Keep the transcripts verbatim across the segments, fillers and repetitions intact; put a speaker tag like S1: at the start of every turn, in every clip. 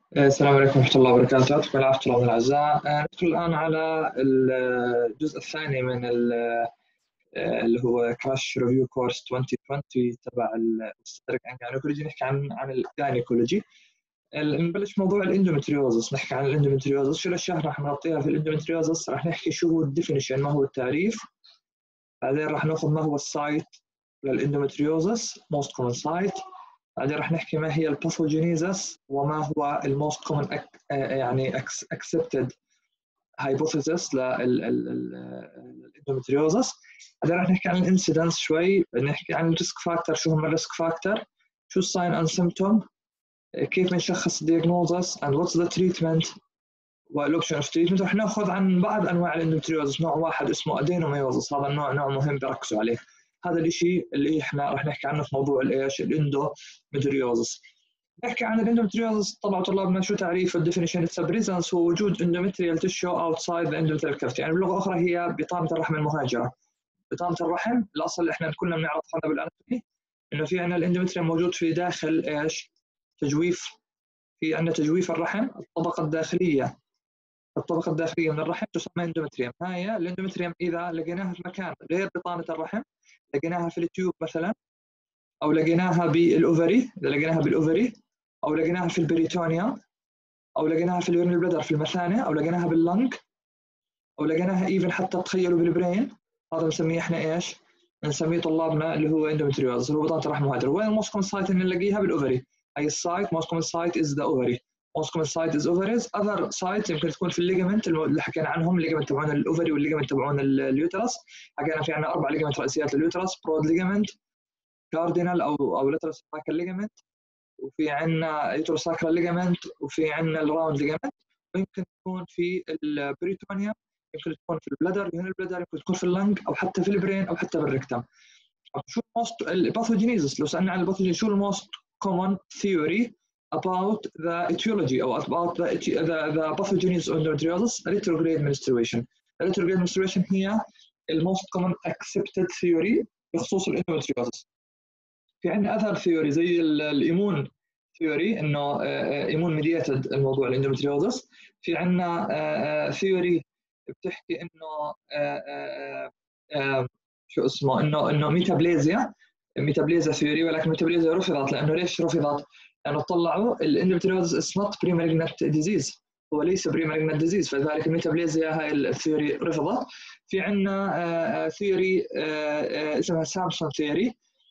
S1: السلام عليكم ورحمة الله وبركاته. أدخل عبد الله الأعزاء. آه، ندخل الآن على الجزء الثاني من ال- آه، اللي هو كراش ريفيو كورس ألفين وعشرين تبع الستريك جاينيكولوجي. نحكي عن عن الجاينيكولوجي. نبلش موضوع الاندومتريوزس. نحكي عن الاندومتريوزس، شو الأشياء راح نغطيها في الاندومتريوزس. راح نحكي شو هو الديفينيشن، ما هو التعريف. بعدين راح ناخذ ما هو السايت للاندومتريوزس، موست كومن سايت. بعدين راح نحكي ما هي الباثوجينيزس وما هو الموست كومن يعني accepted hypothesis للاندومتريوزس. بعدين راح نحكي عن الانسيدنس شوي، نحكي عن الريسك فاكتور، شو هم الريسك فاكتور، شو الساين اند سيمتوم، كيف بنشخص الدياجنوزس اند واتس ذا تريتمنت والاوبشن اوف تريتمنت. راح ناخذ عن بعض انواع الاندومتريوزس نوع واحد اسمه ادينوميوزس، هذا النوع نوع مهم بركزوا عليه. هذا الشيء اللي احنا راح نحكي عنه في موضوع الايش الاندومتريوزس. نحكي عن الاندومتريوزس. طبعا طلابنا شو تعريف الديفينيشن؟ اتس بريزنس هو وجود اندومتريال تيشو اوتسايد ذا اندومتريال كافيتي، يعني بلغه اخرى هي بطانه الرحم المهاجره. بطانه الرحم الاصل اللي احنا كلنا بنعرف عنها بالاناتومي انه في عندنا الاندومتريال موجود في داخل ايش؟ تجويف. في عندنا تجويف الرحم، الطبقه الداخليه الطبقه الداخليه من الرحم تسمى اندومتريوم. هاي الاندومتريوم اذا لقيناها في مكان غير بطانه الرحم، لقيناها في التيوب مثلا، او لقيناها بالاوفري، اذا لقيناها بالاوفري، او لقيناها في البريتونيوم، او لقيناها في اليورين بلدر في المثانه، او لقيناها باللنج، او لقيناها ايفن حتى تخيلوا بالبرين، هذا بنسميه احنا ايش؟ بنسميه طلابنا اللي هو اندومتريوز، اللي هو بطانه الرحم المهاجره. وين الموست كومن سايت اللي نلاقيها؟ بالاوفري. اي السايت موست كومن سايت از ذا اوفري. موست كومن سايت از اوفريز. اذر سايت يمكن تكون في الليجمنت اللي حكينا عنهم، الليجمنت تبعون الاوفري والليجمنت تبعون اليوترس. حكينا في عندنا اربع ليجمنت رئيسيات لليوترس: برود ليجمنت، كاردينال او او لاترال ساكر ليجمنت، وفي عندنا يوتروساكرال ليجمنت، وفي عندنا الراوند ليجمنت. ويمكن تكون في البريتونيا، يمكن تكون في البلدر، هنا البلدر يمكن تكون في اللنج، او حتى في البرين، او حتى بالريكتم. شو الموست الباثوجينيزس؟ لو سالنا عن الباثوجينيزس، شو الموست common theory about the etiology او about the the, the pathogenesis of endometriosis? retrograde menstruation. retrograde menstruation هي الموست common accepted theory بخصوص الاندومتريوزس. في عندنا اثر ثيوري زي الايمون ثيوري، انه ايمون ميديتد الموضوع الاندومتريوزس. في عندنا ثيوري بتحكي انه آه، آه، آه، شو اسمه، انه انه ميتابليزيا ميتابليزيا ثيوري، ولكن ميتابليزيا رفضت. لانه ليش رفضت؟ لانه طلعوا الاندومتريوزس از نوت بري مالجنت ديزيز، هو ليس بري مالجنت ديزيز، فلذلك الميتابليزيا هاي الثيوري رفضت. في عندنا ثيوري اسمها سامسون ثيوري.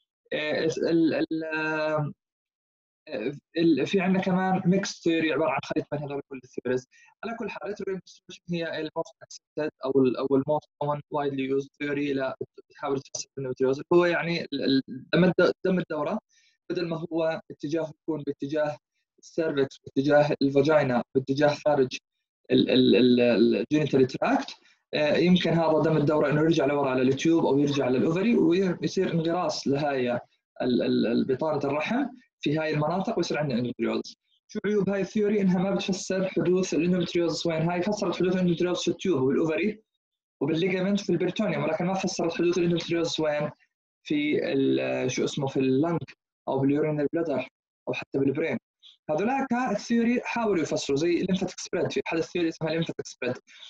S1: في عندنا كمان ميكس ثيوري عباره عن خليط بين هذول كل الثيوريز. على كل حال الريتروجريد هي الموست اكسبتد او ال او الموست كومن وايدلي يوز ثيوري تحاول تفسر النيوتريوز. هو يعني دم دم الدوره بدل ما هو اتجاه يكون باتجاه السيرفكس، باتجاه الفاجينا، باتجاه خارج الجينيتال تراكت، يمكن هذا دم الدوره انه يرجع لورا على اليوتيوب او يرجع للاوفري، ويصير انغراس لهاي بطانه الرحم في هاي المناطق، ويصير عندنا اندومتريوز. شو عيوب هاي الثيوري؟ انها ما بتفسر حدوث الاندومتريوز. وين هاي فسرت حدوث الاندومتريوز في التيوب وبالاوفري وبالليجمنت وفي البريتونيوم، ولكن ما فسرت حدوث الاندومتريوز وين؟ في شو اسمه في اللنج، او باليورينال بلادر، او حتى بالبرين. هذولاك الثيوري حاولوا يفسروا زي الليمفاتيك سبريد. في احد الثيوري اسمها الليمفاتيك سبريد.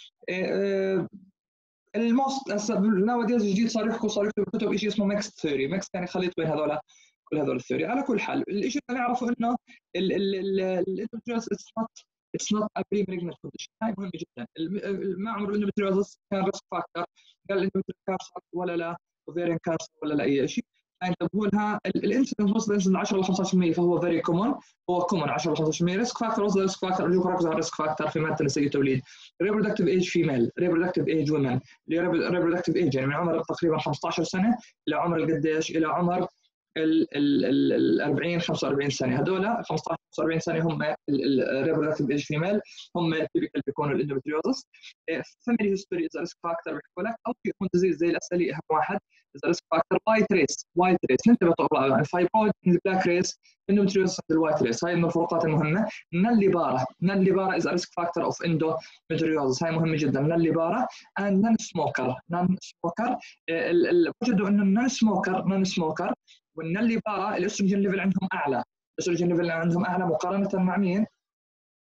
S1: الموست هسه ناو ديز جديد صار يحكوا صار يكتبوا بالكتب شيء اسمه ميكس ثيوري. ميكس يعني خليط بين هذول كل هذول الثيوري. على كل حال الشيء اللي نعرفه انه الاندومتريوز اتس نوت اتس نوت ا بري مالجنت كونديشن. هاي مهمه جدا. ما عمر الاندومتريوز كان ريسك فاكتور، قال الاندومتريوز كانسر ولا لا، اوفيريان كانسر ولا لا، اي شيء. انتبهوا لها. الانسيدنت وصل الانسيدنت عشرة ل خمسة عشر بالمئة، فهو فيري كومون. هو كومون عشرة ل خمسة عشر بالمئة. ريسك فاكتور وصل ريسك فاكتور، ارجوك ركزوا على الريسك فاكتور في ماده نسائيه التوليد. ريبرودكتيف ايج فيميل، ريبرودكتيف ايج ومن. ريبرودكتيف ايج يعني من عمر تقريبا خمسة عشر سنه الى عمر قديش؟ الى عمر ال أربعين خمسة وأربعين سنه. هذول خمسة عشر خمسة وأربعين سنه هم الريبرودكتيف ايج فيميل، هم تيبيكال بيكونوا الاندومتريوزس. فاميلي هيستوري از ريسك فاكتور بيحكوا لك، او في يكون ديزيز زي الاسئله اهم واحد از ريسك فاكتور. وايت ريس، وايت ريس انتبهوا طبعا، الفايبرويد البلاك ريس، اندومتريوزس الوايت ريس. هاي من الفروقات المهمه. نالي بارا، نالي بارا از ريسك فاكتور اوف اندومتريوزس، هاي مهمه جدا. نالي بارا. اند نون سموكر، نون سموكر. وجدوا انه النون سموكر نون سموكر والنالي بارا الاستروجين ليفل عندهم اعلى. الاستروجين ليفل عندهم اعلى مقارنه مع مين؟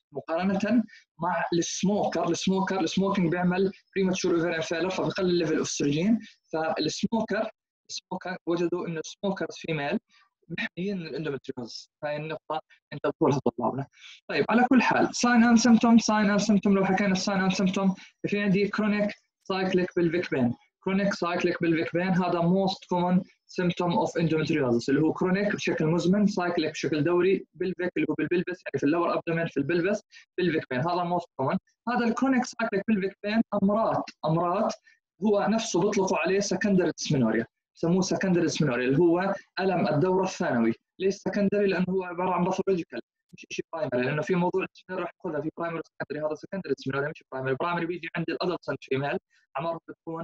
S1: مقارنه مع السموكر. السموكر السموكينج بيعمل بريماتشور اوفيريان فيلر، فبقلل ليفل اوف استروجين. فالسموكر السموكر وجدوا انه السموكرز فيميل محميين من الاندومتريوز. هاي النقطه انت تقولها طلابنا. طيب على كل حال ساين اند سيمتوم ساين اند سيمتوم لو حكينا الساين اند سيمتوم في عندي كرونيك سايكليك بلفيك بين. كرونيك سايكليك بلفيك بين هذا موست كومن سيمتوم اوف اندومتريوزس، اللي هو كرونيك بشكل مزمن، سايكليك بشكل دوري، بلفيك اللي هو بالبلبس يعني في اللور ابدومين في البلبس، بلفيك بين هذا موست كومن. هذا الكرونيك سايكليك بلفيك بين امراض امراض هو نفسه بيطلقوا عليه سكندري ديسمنوريا، بسموه سكندري ديسمنوريا اللي هو الم الدوره الثانوي. ليش سكندري؟ لانه هو عباره عن باثولوجيكال مش شيء برايمري، لانه في موضوع ديسمنوريا راح ناخذها في برايمري وسكندري. هذا سكندري ديسمنوريا مش برايمري. برايمري بيجي عند الادلتسنت فيميل، اعمارهم بتكون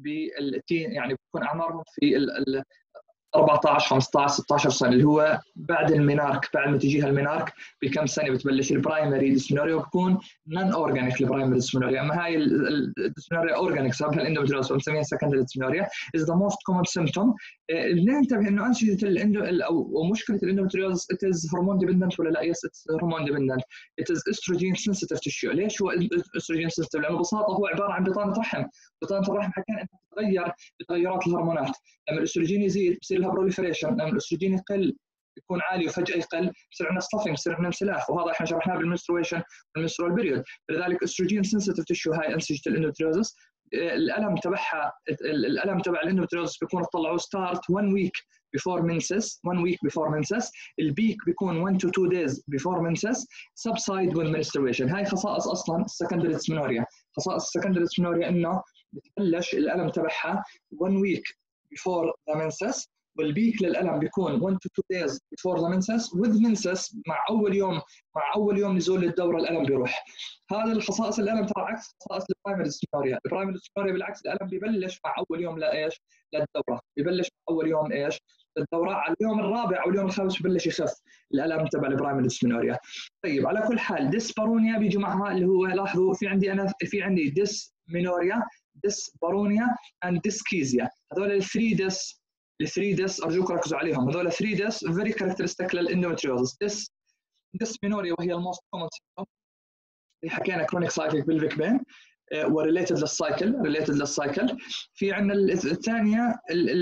S1: بالتين يعني بتكون اعمارهم في ال أربعطعش خمسطعش ستطعش سنه، اللي هو بعد المينارك، بعد ما تجيها المينارك بكم سنه بتبلش البرايمري ديسمنوريا، وبكون نون اورجانيك البرايمري ديسمنوريا. اما هاي الديسمنوريا اورجانيك سببها الاندومتريوز بنسميها سكندري ديسمنوريا از ذا موست كومن سيمبتوم. ننتبه انه انسجه الاندو او مشكله الاندومتريوز ات از هرمون ديبندنت ولا لا؟ يس اتس هرمون ديبندنت. ات از استروجين سنسيتيف تشيو. ليش هو استروجين سنسيتيف؟ لانه ببساطه هو عباره عن بطانه رحم. بطانه الرحم حكينا انها تتغير بتغيرات الهرمونات. لما الاستروجين يزيد بصير لها بروليفريشن، لما الاستروجين يقل يكون عالي وفجاه يقل بصير عندنا ستافنج، بصير عندنا انسلاخ، وهذا احنا شرحناه بالمنسترويشن والمنسترول بيريود. لذلك استروجين سنسيتيف تشيو هاي انسجه الاندومتريوزس. الالم تبعها الالم تبع الاندومتريوزس بيكون طلعوا ستارت one week before menses one week before menses. البيك بيكون one to two days before menses. subside with menstruation. هاي خصائص اصلا السكندري ديسمنوريا. خصائص السكندري ديسمنوريا انه بتبلش الالم تبعها one week before the menses، والبيك للالم بيكون one to two days before the menses with menses. مع اول يوم مع اول يوم نزول الدوره الالم بيروح. هذا الخصائص الالم ترى عكس خصائص البرايمري ديسمنوريا. البرايمري ديسمنوريا بالعكس الالم ببلش مع اول يوم لايش؟ للدوره. ببلش مع اول يوم ايش؟ للدوره. على اليوم الرابع او اليوم الخامس ببلش يخف الالم تبع البرايمري ديسمنوريا. طيب على كل حال ديسبارونيا بيجي معها اللي هو لاحظوا في عندي انا في عندي ديسمينوريا، ديسبارونيا اند ديسكيزيا. هذول الثري ديس الثري ديس ارجوك ركزوا عليهم. هذول ثري ديس فيري كاركترستيك للاندومتريوزس. ديس ديسمينوريا وهي الموست كومن سيمبتوم اللي حكينا كرونيك سايكليك بلفيك بين وريليتد للسايكل ريليتد للسايكل. في عندنا الثانيه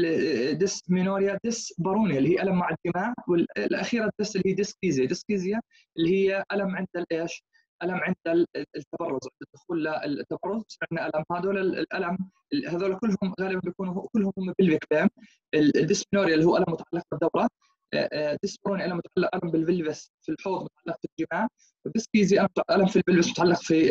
S1: الديسمينوريا ديسبارونيا اللي هي الم مع الجماع، والاخيره الديس اللي هي ديسكيزيا. ديسكيزيا اللي هي الم عند الايش؟ الم عند التبرز، الدخول للتبرز عندنا الم. هذول الالم هذول كلهم غالبا بيكونوا كلهم هم بالفيك بين. الديسمينوريا اللي هو الم متعلق بالدوره، ديسبارونيا الم متعلق الم بالبلفس في الحوض متعلق في الجماع، والديسكيزيا الم في البلفس متعلق في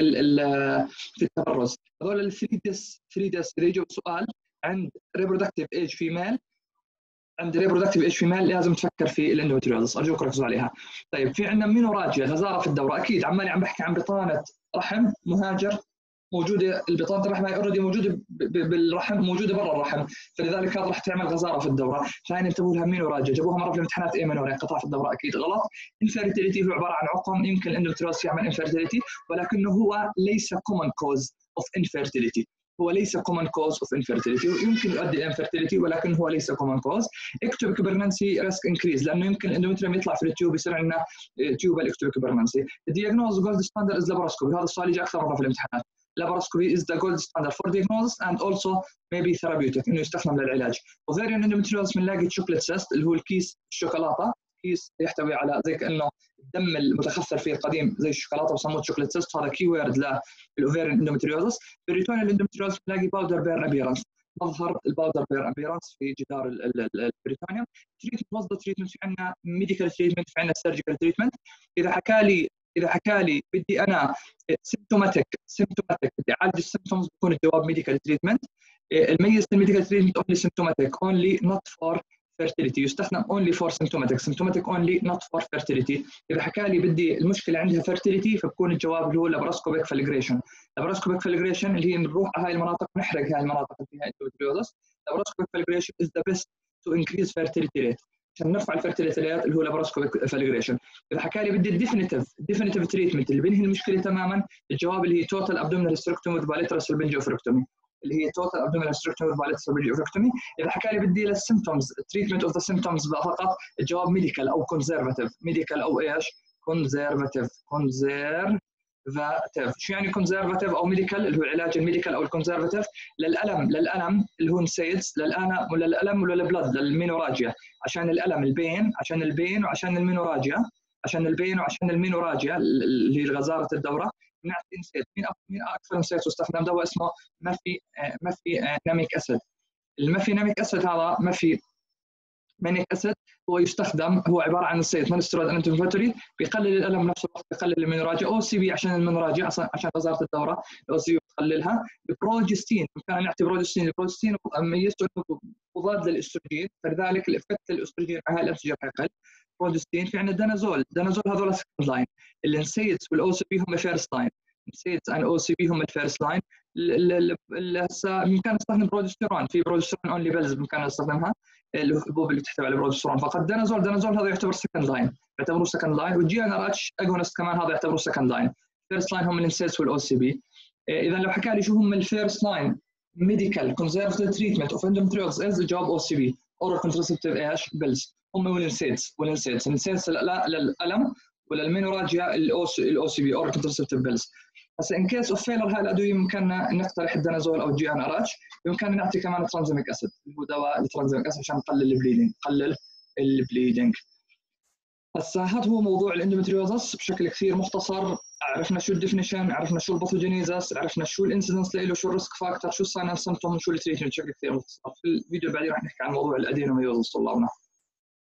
S1: في التبرز. هذول الثري ديس ثري ديس اذا يجوا سؤال عند ريبرودكتيف ايج فيميل عند ريبرودكتيف ايج فيميل لازم تفكر في الاندومتريوزس. ارجوك ركزوا عليها. طيب في عندنا مينوراجيا غزاره في الدوره. اكيد عمالي عم بحكي عن بطانه رحم مهاجر موجوده، البطانه الرحم هي اوريدي موجوده بالرحم، موجوده برا الرحم، فلذلك هذا راح تعمل غزاره في الدوره. فهي انتبهوا لها مينوراجيا. جابوها مره في الامتحانات اي مينوريا قطع في الدوره. اكيد غلط. انفيرتيليتي هو عباره عن عقم. يمكن الاندومتريوزس يعمل انفيرتيليتي ولكنه هو ليس كومن كوز اوف انفيرتيليتي. هو ليس common cause of infertility. يمكن يؤدي الى infertility ولكن هو ليس common cause. ectopic pregnancy risk increase لانه يمكن الاندومتريوم يطلع في التيوب يصير عندنا tubal ectopic pregnancy. الدياجنوز جولد ستاندرد از لاباروسكوبي. هذا السؤال يجي اكثر مره في الامتحانات. laparoscopy is the gold standard for diagnosis and also maybe therapeutic انه يستخدم للعلاج. ovarian endometriosis بنلاقي chocolate cyst اللي هو الكيس الشوكولاته، كيس يحتوي على زي كانه الدم المتخثر فيه القديم زي الشوكولاته وسموه شوكليت سيست. هذا كي وورد للاوفيريان اندومتريوزس. بريتونيال اندومتريوزس بنلاقي باودر بير ابيرنس، مظهر الباودر بير ابيرنس في جدار البريتونيوم. تريتمنت وصل تريتمنت في عندنا ميديكال تريتمنت، في عندنا سيرجيكال تريتمنت. اذا حكى لي اذا حكى لي بدي انا سيمتوماتيك سيمتوماتيك بدي اعالج السيمتومز بكون الجواب ميديكال تريتمنت. الميز في الميديكال تريتمنت اونلي سيمتوماتيك اونلي نوت فور fertility. يستخدم only for symptomatic symptomatic only not for fertility. إذا حكى لي بدي المشكلة عندها fertility فبكون الجواب اللي هو laparoscopic falligration. laparoscopic falligration اللي هي بنروح على هاي المناطق نحرق هاي المناطق اللي فيها endometriosis. laparoscopic falligration is the best to increase fertility rate. عشان نرفع الفيرتيليتي ريت اللي هو laparoscopic falligration. إذا حكى لي بدي الديفينيتيف definitive treatment اللي بينهي المشكلة تماما، الجواب اللي هي total abdominal hysterectomy with bilateral salpingophorectomy اللي هي total abdominal hysterectomy with bilateral salpingophorectomy. إذا حكى لي بدي للسيمتومز treatment of the symptoms فقط، الجواب ميديكال أو conservative ميديكال أو إيش كونزرفاتيف كونزرفاتيف شو يعني كونزرفاتيف او ميديكال اللي هو العلاج الميديكال او الكونزرفاتيف للالم للالم اللي هو نسيدز للالم ولا الالم ولا البلد للمينوراجيا عشان الالم البين عشان البين وعشان المينوراجيا عشان البين وعشان المينوراجيا اللي هي غزاره الدوره بنعطي نسيت مين مين اكثر نسيت واستخدم دواء اسمه مافي مافي ناميك اسيد المافي ناميك اسيد هذا مافي مانيك اسيد هو يستخدم هو عباره عن نسيت نون ستيرويد انتي انفلاماتوري بيقلل الالم بنفس الوقت بيقلل المينوراجيا او سي بي عشان المينوراجيا عشان غزاره الدوره الاو سي بي بتقللها البروجستين كان نعطي بروجستين البروجستين ميزته انه مضاد للاستروجين فلذلك الافكت الاستروجين على الانسجه حيقل بروجستين في عندنا دانازول دانازول هذول سكند لاين الانسيتس والاو سي بي هم فيرست لاين الانسيتس ان او سي بي هم الفيرست لاين هسه بامكان نستخدم بروجستيرون في بروجستيرون اونلي بيلز بامكان نستخدمها الحبوب اللي تحتوي على بروجستيرون فقط دانازول دانازول هذا يعتبر سكند لاين يعتبروه سكند لاين والجي ان ار اتش اجونست كمان هذا يعتبروه سكند لاين فيرست لاين هم الانسيتس والاو سي بي اذا لو حكى لي شو هم الفيرست لاين ميديكال كونزرفتيف تريتمنت اوف اندومتريوز از جوب او سي بي اورال كونترسبتيف ايش بيلز هم والانسيتس والانسيتس الانسيتس للالم ولا المينوراجيا الاو سي بي اورال كونترسبتيف بيلز هسه ان كيس اوف فيلر هاي الادويه يمكننا نقترح الدانازول او الجي ان ار اتش يمكننا نعطي كمان ترانزيميك اسيد اللي هو دواء الترانزيميك اسيد عشان نقلل البليدنج نقلل البليدنج هسه هذا هو موضوع الاندومتريوزس بشكل كثير مختصر عرفنا شو الديفينيشن عرفنا شو الباثوجينيزس عرفنا شو الانسيدنس له شو الريسك فاكتور شو الساين اند سيمبتوم شو التريتمنت بشكل كثير مختصر في الفيديو بعدين راح نحكي عن موضوع الادينوميوزس طلابنا